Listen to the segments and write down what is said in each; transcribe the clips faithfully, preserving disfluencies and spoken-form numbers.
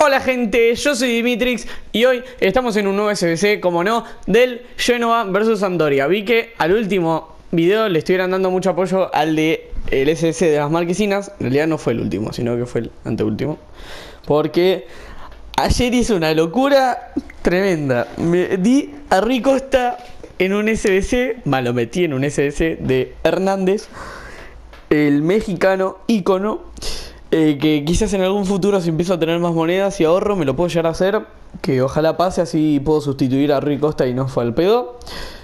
Hola gente, yo soy Dimitrix y hoy estamos en un nuevo S B C, como no, del Genoa versus Sampdoria. Vi que al último video le estuvieran dando mucho apoyo al de el S B C de las Marquesinas. En realidad no fue el último, sino que fue el anteúltimo, porque ayer hice una locura tremenda. Me di a Rui Costa en un S B C, más lo metí en un S B C de Hernández, el mexicano ícono. Eh, que quizás en algún futuro, si empiezo a tener más monedas y ahorro, me lo puedo llegar a hacer. Que ojalá pase, así puedo sustituir a Rui Costa y no fue al pedo.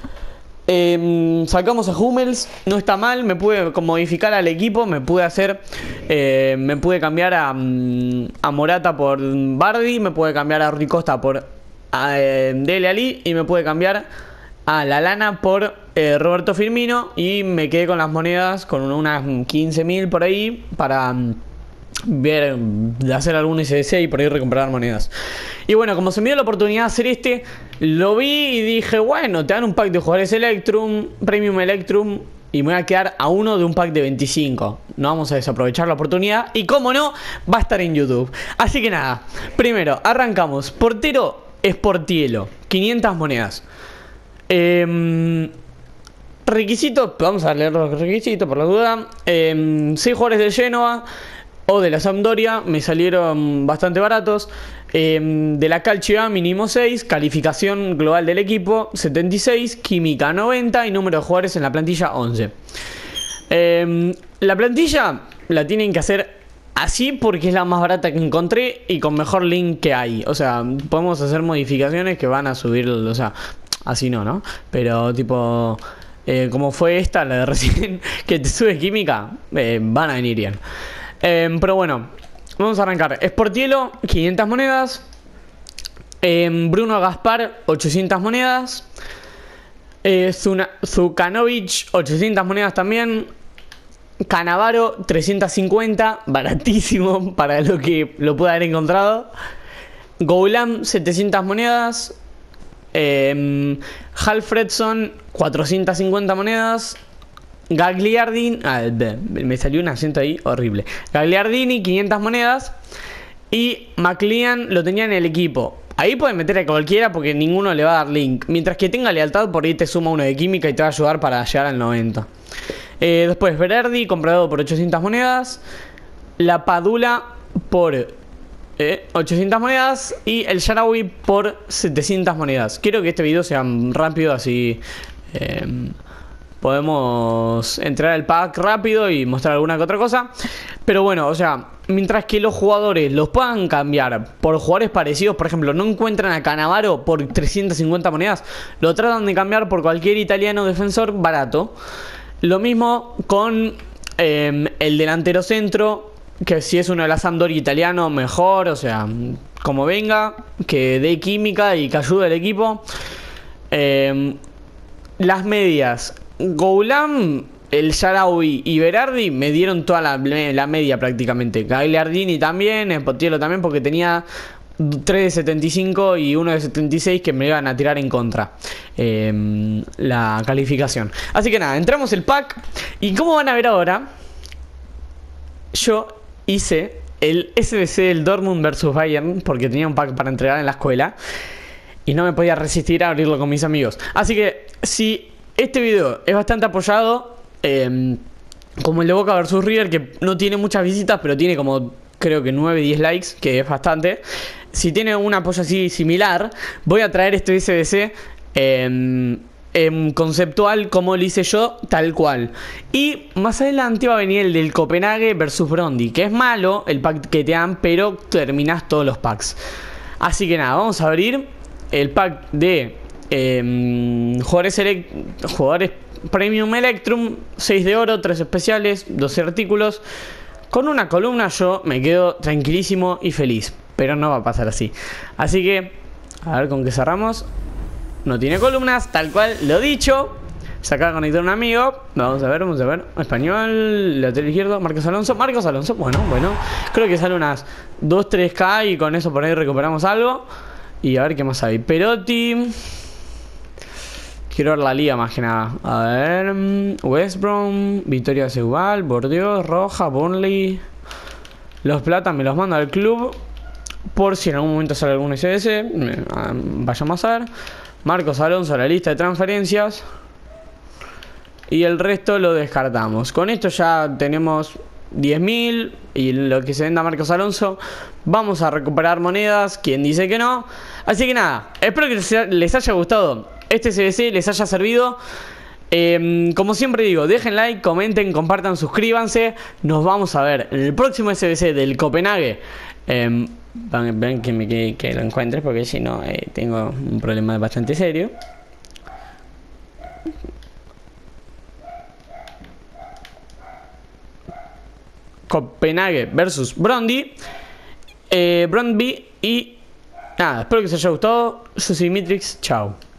Eh, sacamos a Hummels, no está mal. Me pude modificar al equipo. Me pude hacer eh, Me pude cambiar a, a Morata por Vardy. Me pude cambiar a Rui Costa por eh, Dele Alli. Y me pude cambiar a Lallana por eh, Roberto Firmino. Y me quedé con las monedas, con unas quince mil por ahí, para ver, de hacer algún S B C y por ahí recomprar monedas. Y bueno, como se me dio la oportunidad de hacer este, lo vi y dije, bueno, te dan un pack de jugadores Electrum, Premium Electrum, y me voy a quedar a uno de un pack de veinticinco. No vamos a desaprovechar la oportunidad. Y como no, va a estar en YouTube. Así que nada, primero, arrancamos. Portero Sportiello, quinientas monedas. Eh... Requisitos, vamos a leer los requisitos por la duda. Eh, seis jugadores del Genoa o de la Sampdoria, me salieron bastante baratos. Eh, de la Calcio A mínimo seis, calificación global del equipo setenta y seis, química noventa y número de jugadores en la plantilla once. Eh, la plantilla la tienen que hacer así porque es la más barata que encontré y con mejor link que hay. O sea, podemos hacer modificaciones que van a subir, o sea, así no, ¿no? Pero tipo, eh, como fue esta, la de recién, que te sube química, eh, van a venir bien. Eh, pero bueno, vamos a arrancar. Sportiello, quinientas monedas. eh, Bruno Gaspar, ochocientas monedas. eh, Zukanovic, ochocientas monedas también. Cannavaro, trescientas cincuenta, baratísimo para lo que lo pueda haber encontrado. Goulam, setecientas monedas. eh, Halfredson, cuatrocientas cincuenta monedas. Gagliardini, ah, me salió un acento ahí horrible. Gagliardini, quinientas monedas. Y McLean lo tenía en el equipo. Ahí pueden meter a cualquiera porque ninguno le va a dar link. Mientras que tenga lealtad, por ahí te suma uno de química y te va a ayudar para llegar al noventa. Eh, después Berardi, comprado por ochocientas monedas. La Padula por eh, ochocientas monedas. Y el Shaarawy por setecientas monedas. Quiero que este video sea rápido, así Eh, podemos entrar al pack rápido y mostrar alguna que otra cosa. Pero bueno, o sea, mientras que los jugadores los puedan cambiar por jugadores parecidos, por ejemplo, no encuentran a Cannavaro por trescientas cincuenta monedas, lo tratan de cambiar por cualquier italiano defensor barato. Lo mismo con eh, el delantero centro, que si es uno de la Sampdoria italiano, mejor, o sea, como venga, que dé química y que ayude al equipo. Eh, las medias, Goulam, el Shaarawy y Berardi me dieron toda la, la media prácticamente. Gagliardini también, Sportiello también, porque tenía tres de setenta y cinco y uno de setenta y seis que me iban a tirar en contra eh, la calificación. Así que nada, entramos el pack. Y como van a ver ahora, yo hice el S B C del Dortmund versus Bayern, porque tenía un pack para entregar en la escuela y no me podía resistir a abrirlo con mis amigos. Así que si este video es bastante apoyado, eh, como el de Boca versus River, que no tiene muchas visitas, pero tiene como, creo que nueve, diez likes, que es bastante. Si tiene un apoyo así similar, voy a traer este S B C eh, eh, conceptual como lo hice yo, tal cual. Y más adelante va a venir el del Copenhague versus Brøndby, que es malo el pack que te dan, pero terminas todos los packs. Así que nada, vamos a abrir el pack de Eh, jugadores, jugadores Premium Electrum, seis de oro, tres especiales, doce artículos. Con una columna yo me quedo tranquilísimo y feliz, pero no va a pasar así. Así que, a ver con qué cerramos. No tiene columnas, tal cual lo dicho. Se acaba de conectar un amigo. Vamos a ver, vamos a ver. Español, lateral izquierdo, Marcos Alonso. Marcos Alonso, bueno, bueno. Creo que sale unas dos, tres K y con eso por ahí recuperamos algo. Y a ver qué más hay. Perotti. Quiero ver la liga más que nada. A ver. West Brom, Victoria Segual, Bordeaux, Roja, Burnley. Los plata me los mando al club. por si en algún momento sale algún S B C, eh, vayamos a ver. Marcos Alonso, la lista de transferencias. Y el resto lo descartamos. Con esto ya tenemos diez mil. Y lo que se venda Marcos Alonso, vamos a recuperar monedas. ¿Quién dice que no? Así que nada, espero que les haya gustado este S B C, les haya servido. Eh, como siempre digo, dejen like, comenten, compartan, suscríbanse. Nos vamos a ver en el próximo S B C del Copenhague. Eh, ven que, me, que, que lo encuentres, porque si no eh, tengo un problema bastante serio. Copenhague versus Brøndby. Eh, Brøndby y nada, espero que os haya gustado. Yo soy Mitrix, chao.